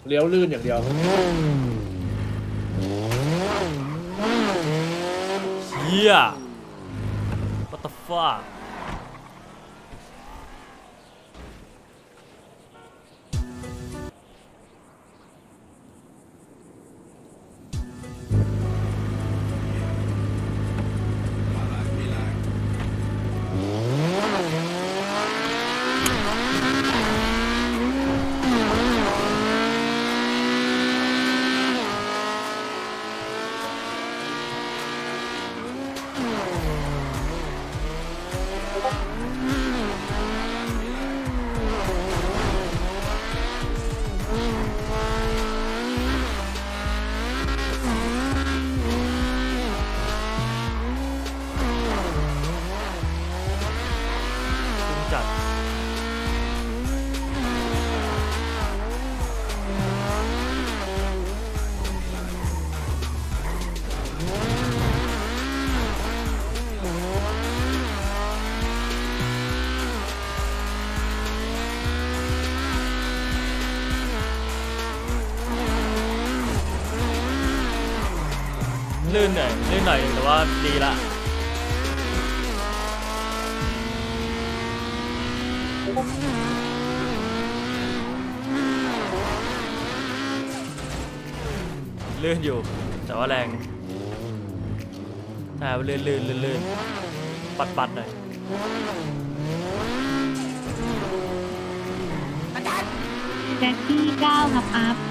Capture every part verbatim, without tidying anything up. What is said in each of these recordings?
เลี้ยวลื่นอย่างเดียวเชี่ย what the fuck จัดลื่นหน่อยลื่นหน่อยแต่ว่าดีละลื่นอยู่แต่ว่าแรงใช่ลื่นลื่นลื่นลื่นปัดปัดหน่อยแจ็คกี้เก้าครับอัพ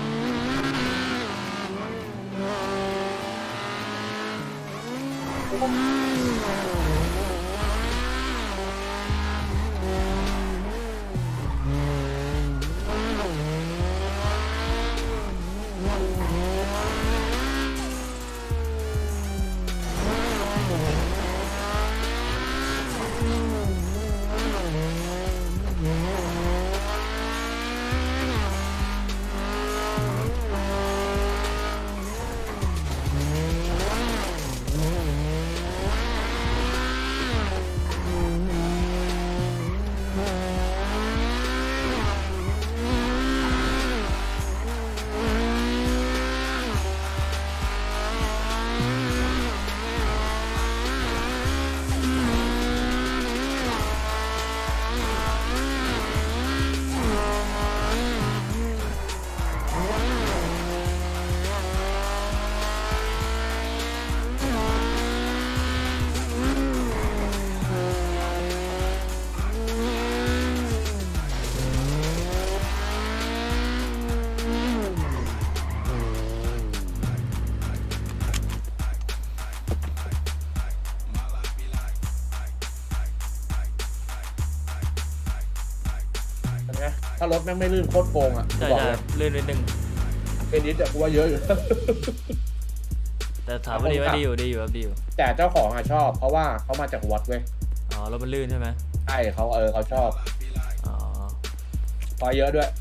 ถ้ารถแม่งไม่ลื่นโคตรโกงอ่ะใช่ใช่ลื่นนิดนึงเป็นนิดแต่กูว่าเยอะอยู่แต่ถามว่าดีว่าดีอยู่ดีอยู่ครับดีอยู่แต่เจ้าของอ่ะชอบเพราะว่าเขามาจากวัดเว้ยอ๋อรถมันลื่นใช่ไหมใช่เขาเออเขาชอบอ๋อพอเยอะด้วย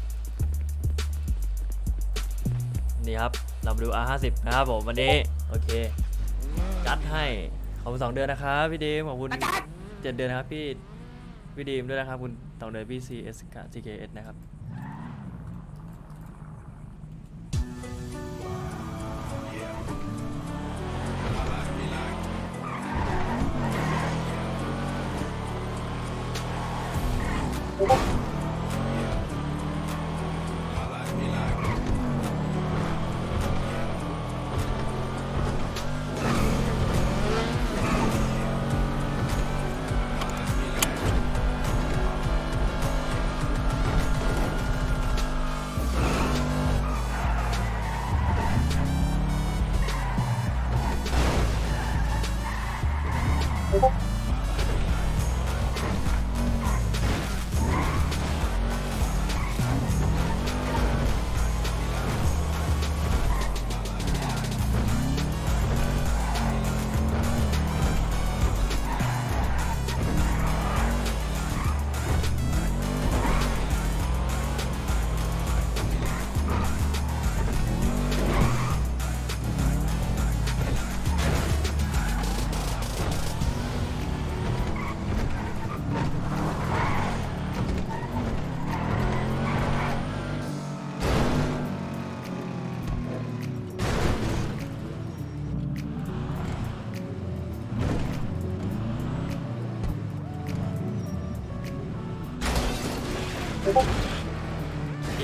นี่ครับเรามาดู อาร์ ห้าสิบ นะครับผมวันนี้โอเคจัดให้ขอบคุณสองเดือนนะครับพี่ดีมขอบคุณเจ็ดเดือนนะครับพี่พี่ดีมด้วยนะครับคุณสองเดือนพี่ ซี เอส กับ ที เค เอส นะครับ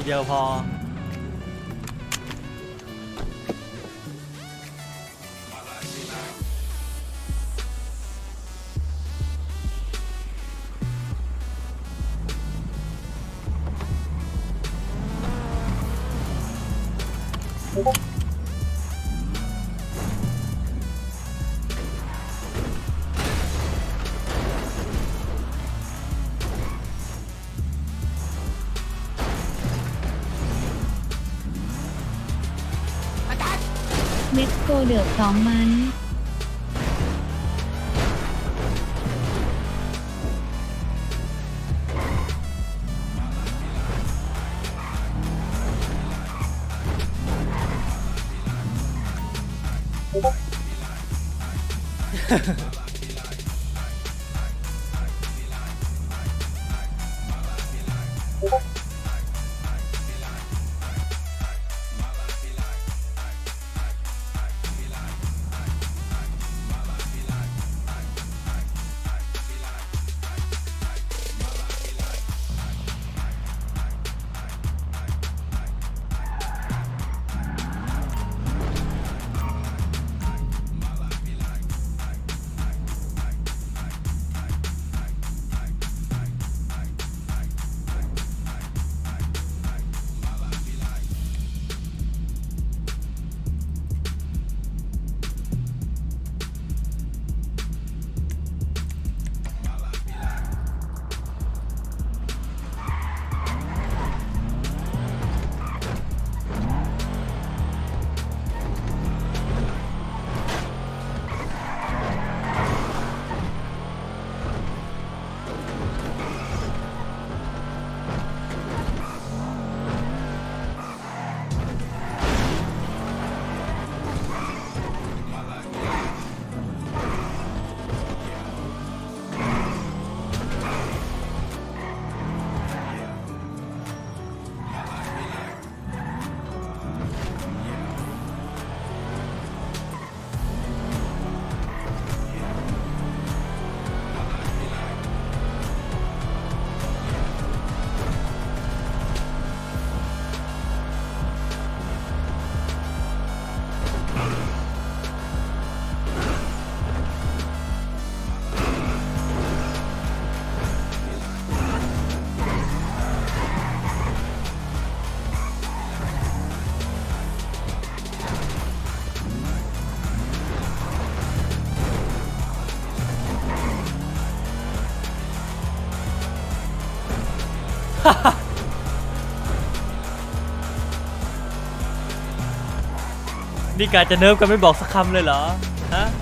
ดียวพอเม็ดโกเดือบสองมันนี่การจะเนิร์ฟกันไม่บอกสักคำเลยเหรอฮะ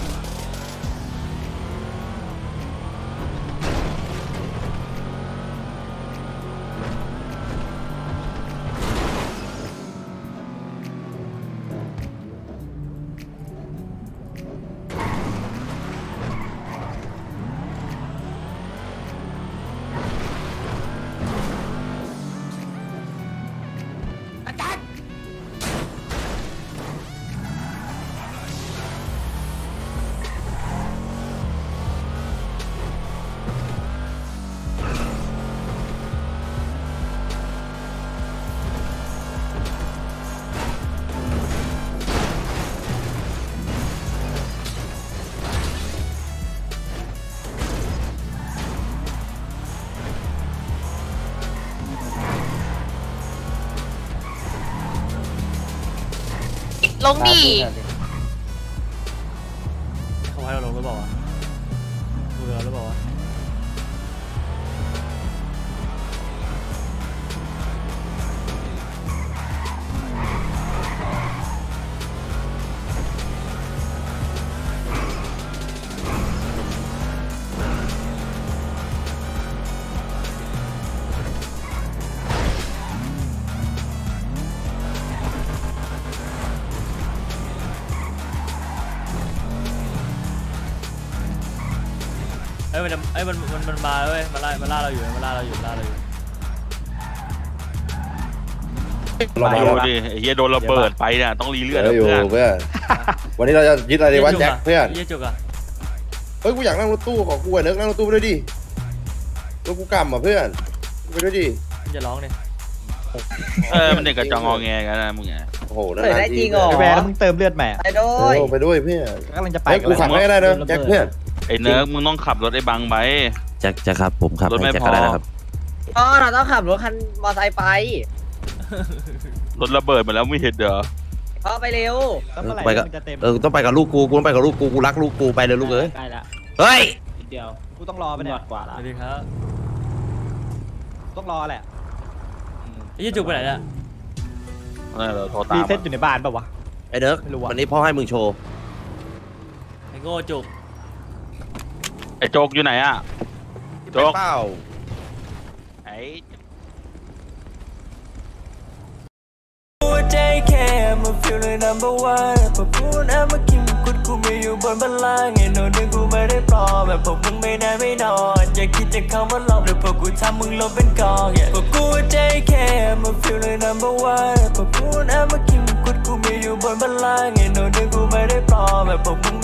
ลงดิเขาให้เราลงหรือเปล่าวะดูเราหรือเปล่าวะเอ้ยมันเอ้ยมันมันมันมาเว้ยมาล่ามาล่าเราอยู่มาล่าเราอยู่ล่าเราอยู่เราดูดิไอ้เหี้ยโดนระเบิดไปเนี่ยต้องรีเลือดเดี๋ยวอยู่เพื่อนเพื่อนวันนี้เราจะยึดอะไรดีวะแจ็คเพื่อนเยี่ยจุกอะเฮ้ยกูอยากนั่งรถตู้ของกูอะเนิร์กนั่งรถตู้ไปด้วยดิรถกูกำอ่ะเพื่อนไปด้วยดิมันจะร้องเนี่ยเออมันเด็กกระจองงอแงกันนะมึงไงโอ้โหเปิดได้จริงเหรอแหวนมึงเติมเลือดแหม่ไปด้โอ้วยไปด้วยเพื่อนกำลังจะไปไอ้กูขับไม่ได้นะแจ็คเพื่อนไอ้เนิร์กมึงต้องขับรถไอ้บังไปแจ็คแจ็คครับผมขับรถไม่ให้แจ็คพอก็ได้นะครับอ๋อเราต้องขับรถคันมอไซค์ไปรถระเบิดมาแล้วไม่เห็นเหรอพ่อไปเร็วแล้วเมื่อไหร่ไปกับมันจะเต็มเออต้องไปกับลูกกูกูต้องไปกับลูกกูกูรักลูกกูไปเลยลูกเอ้ยใกล้ละเฮ้ยนิดเดียวกูต้องรอไปเนี่ยกว่าสละวัสดีครับต้องรอแหละไอ้ยี่จุกไปไหนเนี่ยเออเราโทรตารีมเซ็ตอยู่ในบ้านป่าวะไอ้เนิร์กไม่รู้อะวันนี้พ่อให้มึงโชว์ไอ้โง่จุกไอ้โจกอยู่ไหนอ่ะ โจ๊กเปล่าไอ้ใจแค่มาฟิลเลย number one พอพูดแอบมากินกุดกูไม่อยู่บนบัลลังก์ไอ้โน่นนี่กูไม่ได้ปลอมแบบพวกมึงไม่ได้ไม่นอนอย่าคิดจะเข้ามาหลอกหรือพวกกูทำมึงลบเป็นกองพวกกูใจแค่มาฟิลเลย number one พอพูดแอบมากินกุดกูไม่อยู่บนบัลลังก์ไอ้โน่นนี่กูไม่ได้ปลอมแบบพวกมึง